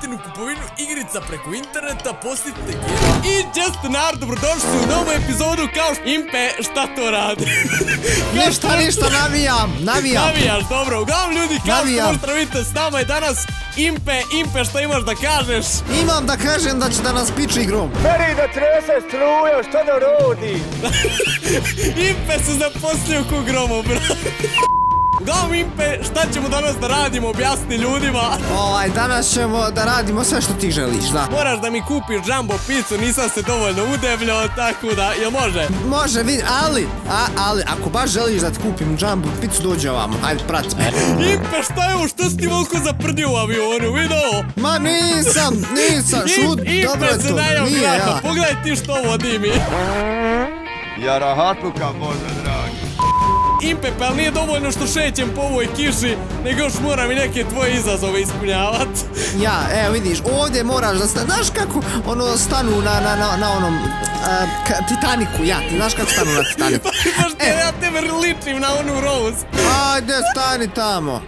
jeftinu kupovinu igrica preko interneta, posjetite Gera. I često narod, dobrodošli u novu epizodu kao što Impe, šta to radi? Ništa, navijam. Navijaš, dobro. Uglavnom ljudi, kao što možete vidjeti, s nama je danas Impe, šta imaš da kažeš? Imam da kažem da će da nas piči grom. Meni da trese struja, šta da rodi? Impe se zaposlio ko gromo, bro. Uglavnom Impe, šta ćemo danas da radimo, objasni ljudima. Danas ćemo da radimo sve što ti želiš, da. Moraš da mi kupiš jumbo pizzu, nisam se dovoljno udebljao, tako da, jel može? Može, vidi, ali, ako baš želiš da ti kupim jumbo pizzu, dođe ovamo, hajde, prati me. Impe, šta je ovo, što si ti volko zaprdio u avionu, vidi ovo? Ma nisam, šut, dobro je to, Impe se najao nije graha, ja. pogledaj ti što vodi mi. Ja rahatluka, Bože dragi. Impe, pa nije dovoljno što šećem po ovoj kiši, nego još moram i neke tvoje izazove ispunjavat. Ja, evo vidiš, ovdje moraš da znaš kako stanu na onom Titaniku, ja, ti znaš kako stanu na Titaniku. Baš te, ja tebe ličim na onu Rose. Ajde, stani tamo.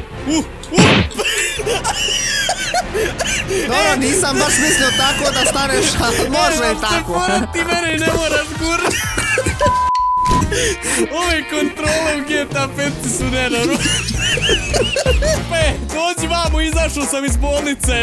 Dobro, nisam baš mislio tako da staneš, ali može i tako. Ti mene ne moraš gurati. Ove kontrole u GTA 5 su nenormalne. Dođi vamo, izašao sam iz bolnice.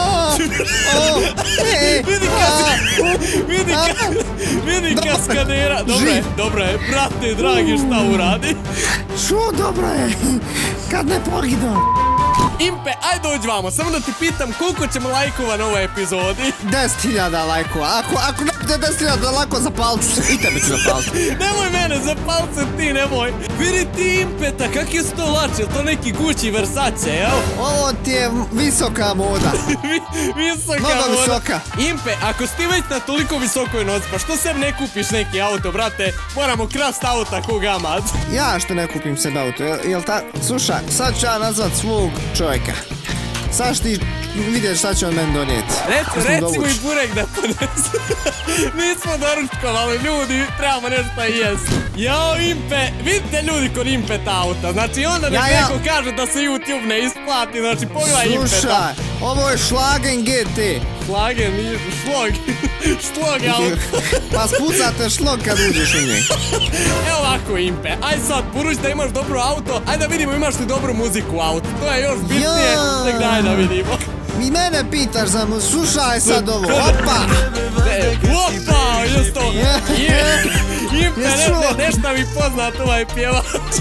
Vidi kaskadera. Dobro je, brate, dragi, šta uradi? Dobro je, kad ne pogidam. Impe, aj dođi vamo, samo da ti pitam koliko ćemo lajkova na ovoj epizodi. 10.000 lajkova, ako ne bude 10.000 lajkova, zapalit ću se, i tebe ću zapalit. Nemoj mene, zapalit se ti, nemoj. Vidi ti Impeta, kak je to lače, je to neki Gucci Versace, jel? Ovo ti je visoka moda. Visoka moda. Mnogo visoka. Impe, ako si ti već na toliko visokoj noci, pa što sem ne kupiš neki auto, brate? Moramo krast auta ko gamad. Ja što ne kupim sebe auto, jel ta... Slušaj, sad ću ja nazvat svog čovjeka. Sad ti vidjeti šta će on meni donijeti. Recimo i burek da ponesu. Nismo doručkovali, ljudi, trebamo nešto jest. Jao Impe, vidite ljudi kod Impeta auta. Znači onda neko kaže da se YouTube ne isplati, znači pogledaj Impeta. Slušaj, ovo je Schlagen GT. Schlagen, šlog auto. Pa spucate šlog kad uđeš u njeg. Evo ovako Impe, aj sad, budući da imaš dobro auto, aj da vidimo imaš li dobru muziku u auto. To je još bitnije, tek daj da vidimo. I mene pitaš za mu, slušaj sad ovo, opa! Opa, jest to! Impe, nešto mi poznat ovaj pjevač.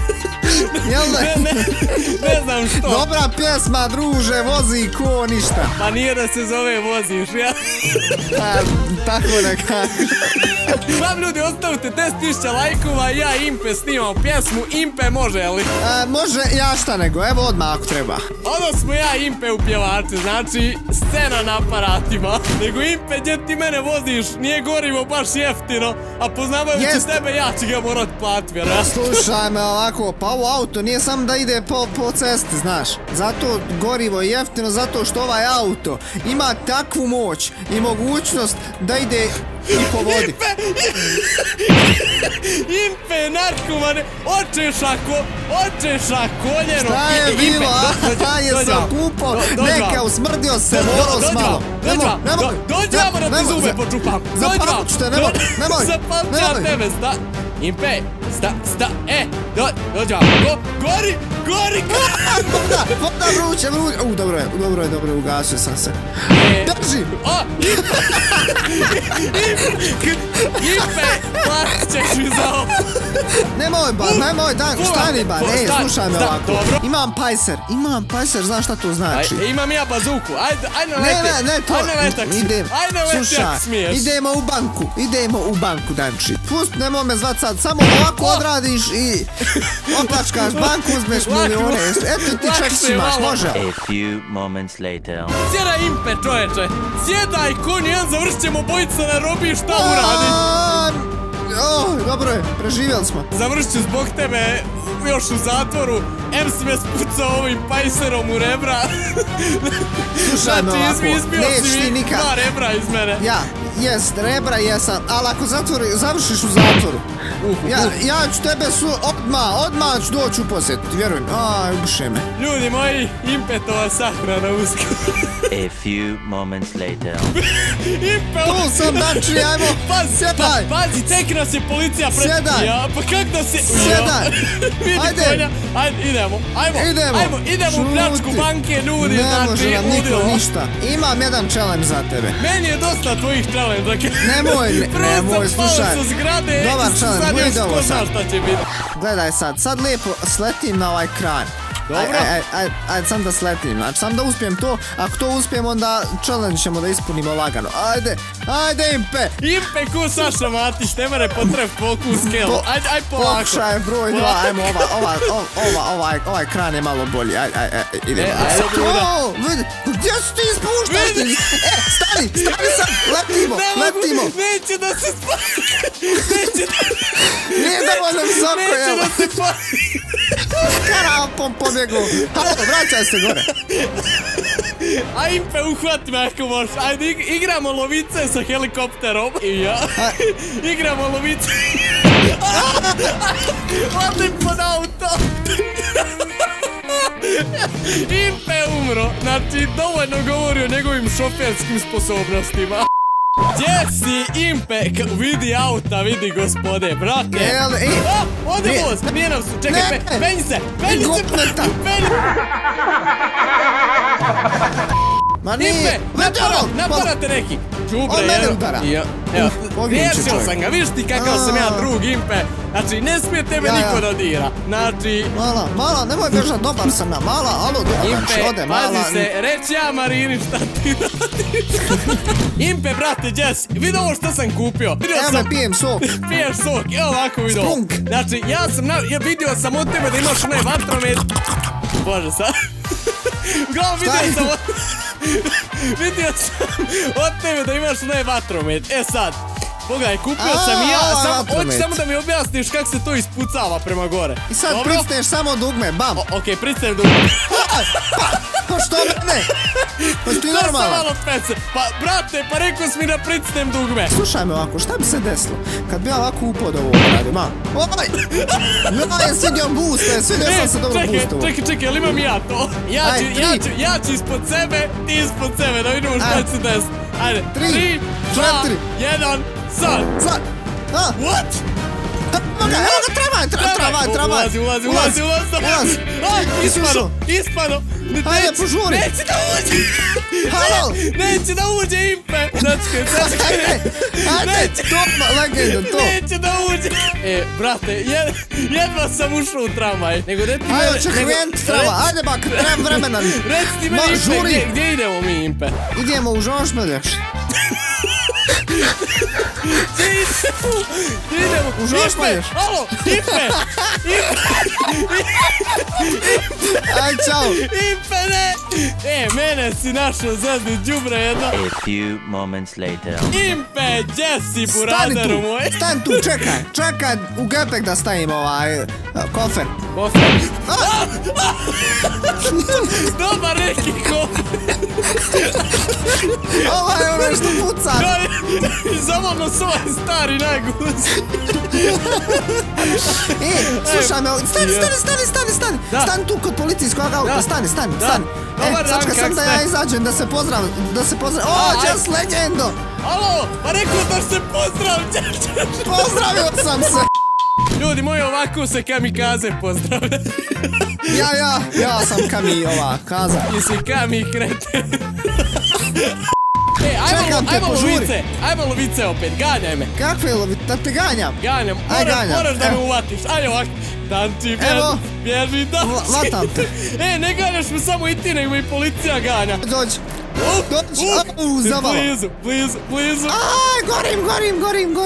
Ne znam što. Dobra pjesma, druže, vozi ko ništa. Pa nije da se zove voziš, ja? Tako nekako. Vam ljudi, ostavite 10.000 lajkova i ja Impe snimam pjesmu. Impe može, ali? Može, ja šta nego, evo odmah ako treba. Ono smo ja Impe u pjevači, znači scena na aparatima. Nego Impe, gdje ti mene voziš, nije gorivo baš jeftino, a poznavajući tebe ja ću ga morat platit, vjerojatno. Slušaj me ovako, pa ovo auto nije samo da ide po cesti, znaš. Zato gorivo je jeftino, zato što ovaj auto ima takvu moć i mogućnost da ide i po vodi. Impe, narkomane, očeša koljeno. Šta je bilo, a je sam kupao, neka usmrdio se, moros malo. Dođi vamo da ti zube počupam. Zapalit ću te, nemoj. Zapalit ću ja tebe, Impe, dođi vamo, gori! Voda vruće. Dobro je, ugasio sam se. Drži! Impe, platit ćeš mi za ovo. Nemoj, stani ba, ne, slušaj me ovako. Imam pajser, znaš šta to znači? Imam ja bazuku, ajde leti. Ne, to, ajde leti ako smiješ. Idemo u banku, Danči. Pust, nemoj me zvat sad, samo ovako odradiš i oplačkaš banku, uzmeš milijone. Eto ti čak imaš, može. A few moments later. Sjedaj Impe, čoveče, sjedaj konj, jedan završit ćemo bojica na robi, šta uradi? Dobro je, preživjeli smo. Završit ću zbog tebe još u zatvoru. em si me spucao ovim pajserom u rebra. Slušaj me ovako, izbio neć si ti mi nikad. 2 rebra iz mene. Ja, jest, rebra jesam, ali ako završiš u zatvoru, ja ću tebe odmah ću doći u posjet, vjerujem. Aj, ubiše me. Ljudi moji, Impetova sahrana uskoro. A few moments later. Impe, Tu sam, znači, ajmo, sjedaj. Pazi, tek nas je policija Sjedaj. Ja, pa kak da se... Sjedaj. Vidi Ajde. konja. Ajde, idemo. Idemo u pljačku banke, ljudi. Ne može nam niko ludilo. ništa. Imam jedan challenge za tebe. Meni je dosta tvojih challenge. Nemoj, slušaj. Dobar challenge, budi ovo sad. Šta će biti. Gledaj sad lijepo sletim na ovaj kraj. Dobro. Ajde, sam da sletim, znači sam da uspijem to, ako to uspijem onda challenge ćemo da ispunimo lagano. Ajde Impe! Impe ko Saša Matić, ne mere potreb fokus skelu. Aj polako. Pokušaj broj 2, ajmo ovaj kran je malo bolji, idemo. Vidi, gdje su ti ispuštati? Stani sad, letimo. Neće da se spali. Nije dovoljno visoko, Neće evo. da se spali. Karapom pobjegu. Halo, vraćaj se gore. A Impe, uhvati me ako možeš. Ajde, igramo lovice sa helikopterom. I ja. Igramo lovice. Odem pod auto. Impe umro. Znači, dovoljno govori o njegovim šoferskim sposobnostima. Gdje si Impe? Vidi auta, vidi gospode, brate. Ode voz, nije nam su, čekaj, penji se. Ma nije, Impe, naparate neki. Čubre, on mene udara. Evo, Pogrijem će riješio čovjek. sam ga, viš ti kakav sam ja drug Impe. Znači, ne smije tebe niko da dira. Znači... Mala, nemoj bežat, dobar sam na mala, alo, Impe, pazi se, reći ja Marini šta ti radiš. Impe, brate, Jess, vidi ovo što sam kupio. Evo me pijem sok. Piješ sok, evo ovako vidi ovo. Sprunk. Znači, ja vidio sam od tebe da imaš onaj vatromet. Bože, sad. Uglavnom vidio sam od tebe da imaš onaj vatromet. E sad, pogledaj, kupio sam i ja, hoću samo da mi objasniš kako se to ispucava prema gore. I sad pricneš samo dugme, bam. Okej, pricnem dugme. Pa što mene? Pa ti normalan. Malo pece. Pa, brate, pa rekao si mi da pricnem dugme. Slušaj me ovako, šta bi se desilo kad bi ja ovako upao da ovo radim, a? Ja je svidio booste, svidio sam se dobro boostovo. Čekaj, ali imam ja to. Ja ću ispod sebe, ti ispod sebe, da vidimo šta će se desiti. Ajde, 3, 2, 1, sad. What? Evo ga, travaj. Ulazi. Ispano. Ajde, požuri. Neće da uđe. Halo. Neće da uđe Impe. Začkaj. Ajde, to, legenda, to. Neće da uđe. Brate, jedva sam ušao u tramvaj. Ajde, će krenut trava. Ajde bak, trebam vremena. Reci ti meni Impe, gdje idemo mi Impe? Idemo u Žošmelješ. Idemo u Žošmelješ. Alo, Impe. Aj, čao. Impe, ne. Mene si našao zadnji đubre jedno. A few moments later. Impe, Jesse, buraderu moj. Stani tu, čekaj u gepek da stavim ovaj kofer. Dobar neki kofer. Ovo je ono što puca. Zavodno svoj stari naguz. Slušaj me, stani. Stani tu kod policijskog auta, stani. Sačka sam da ja izađem, da se pozdravim. O, Jess Legendo. Alo, pa rekao da se pozdravim. Pozdravio sam se. Ljudi moji, ovako se kamikaze pozdravlja. Ja sam kamikaza. Ti si krete. Čekam te, požuri. Ajmo lovice opet, ganjaj me. Kakve lovice? Da te ganjam? Ganjam, moraš da me uvatiš. Ajde ovako. Tanči, bježi, Vatam te. Ne ganjaš me samo i ti, nego i policija ganja. Dođi. Dođi, au, zamalo. Blizu. Aj, gorim.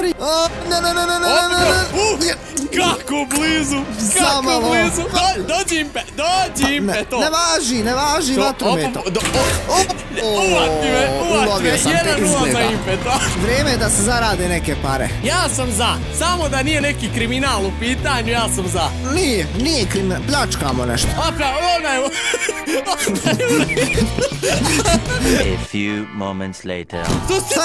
Ne. Kako blizu. Dođi Impe, Ne važi vatrometom. Uvati me, 1-0 za Impe, to. Vrijeme je da se zarade neke pare. Ja sam za, samo da nije neki kriminal u pitanju, ja sam za. Nije kriminal, pljačkamo nešto. A few moments later. Što si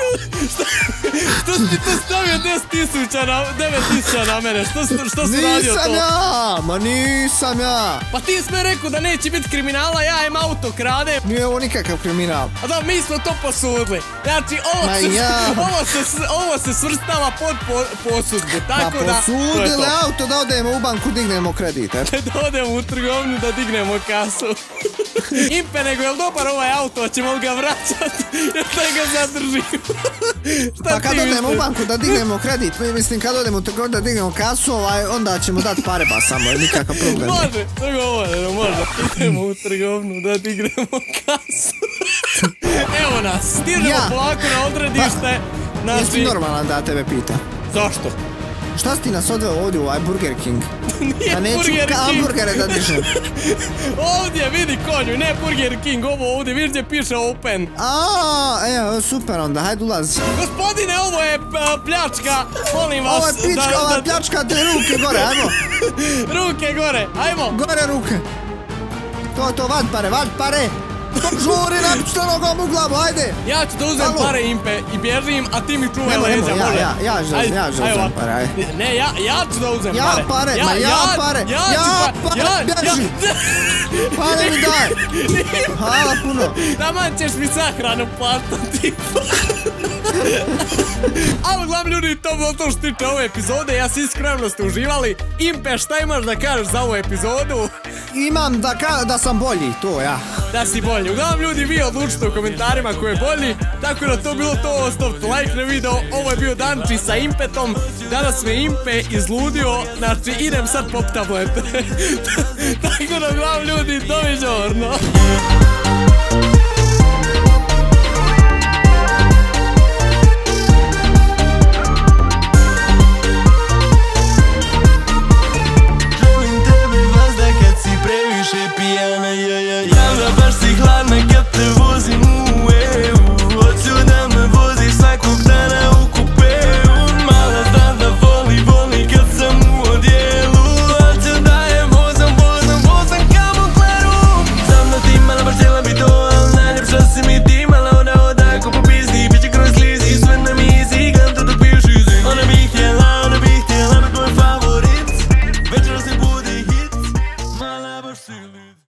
to stavio 9.000 na mene? Što si radio to? Nisam ja. Pa ti si me rekao da neće biti kriminala, ja im auto kradem. Nije ovo nikakav kriminal. A da, mi smo to posudili. Znači, ovo se svrstava pod posudbu, tako da... Pa posudili auto da odemo u banku, dignemo kredit, Da odemo u trgovinu da dignemo kasu. Impe, nego je li dobar ovaj auto, ćemo ga vraćati, jer da ga zadržimo. Pa kad odemo u banku da dignemo kredit, mislim kad odemo u trgovinu da dignemo kasu, onda ćemo dati pare pa samo, nikakav problem. Može, dogovoreno, može. Idemo u trgovinu da dignemo kasu. Evo nas, stižemo polako na odredište. Jesi normalan da tebe pita? Zašto? Šta si ti nas odveo ovdje u ovaj Burger King? Nije Burger King. Da neću hamburgere da dižem. Ovdje, vidi konju, ne Burger King, ovo ovdje, vidiš gdje piše open. Evo, super onda, hajde ulazi. Gospodine, ovo je pljačka, molim vas. Ovo je pljačka, te ruke gore, ajmo. Ruke gore, ajmo. Gore ruke. To, vad pare. Žuri, napište nogom u glavu, ajde. Ja ću da uzem pare Impe i bježim, a ti mi čuvaj leđa, može? Ja ću uzem pare, ajde. Ne, ja ću da uzem pare. Ja pare, bježi. Pare mi daj. Hvala puno. Taman ćeš mi sahranu platiti. Ali uglavnom ljudi, to bilo to što tiče ove epizode, ja se iskreno ste uživali. Impe, šta imaš da kažeš za ovu epizodu? Imam da sam bolji, to ja. Da si bolji. Uglavnom ljudi, vi odlučite u komentarima ko je bolji. Tako da to bilo to, ostavite like na video. Ovo je bio Danči sa Impetom. Danas me Impe izludio. Znači idem sad pop tablete. Tako da uglavnom ljudi, doviđorno.